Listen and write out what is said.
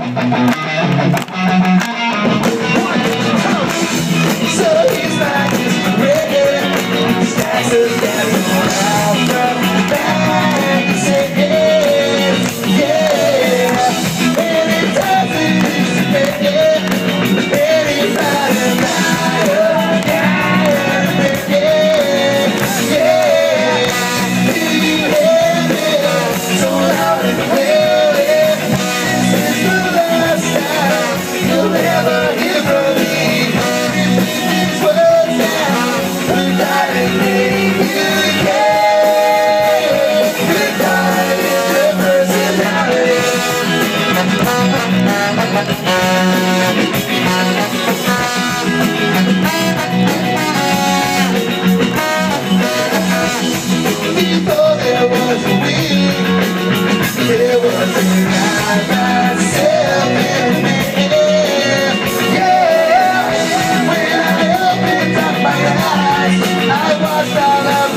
he's like this reggae, stacks us dancing around the back and singing, yeah. And he does it easy, baby. Anybody matter, yeah, yeah. Hear you hear me so loud and clear. This is the last time you'll ever hear from me. Repeat these words now, regarding me. You can, regarding your personality. Before there was a we, there was a I myself in me. Yeah, when I opened up my eyes, I watched all of